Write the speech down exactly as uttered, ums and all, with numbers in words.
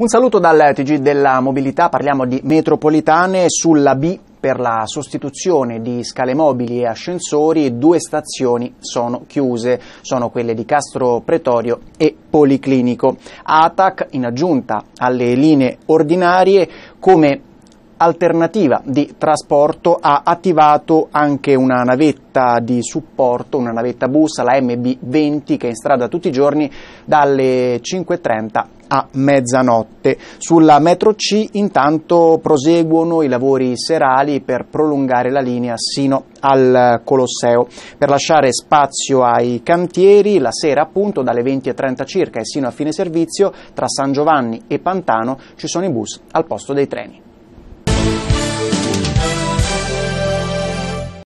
Un saluto dal T G della mobilità, parliamo di metropolitane. Sulla B per la sostituzione di scale mobili e ascensori due stazioni sono chiuse, sono quelle di Castro Pretorio e Policlinico. A T A C, in aggiunta alle linee ordinarie, come alternativa di trasporto ha attivato anche una navetta di supporto, una navetta bus, la M B venti, che è in strada tutti i giorni dalle cinque e trenta a mezzanotte. Sulla metro C intanto proseguono i lavori serali per prolungare la linea sino al Colosseo. Per lasciare spazio ai cantieri, la sera appunto dalle venti e trenta circa e sino a fine servizio tra San Giovanni e Pantano ci sono i bus al posto dei treni.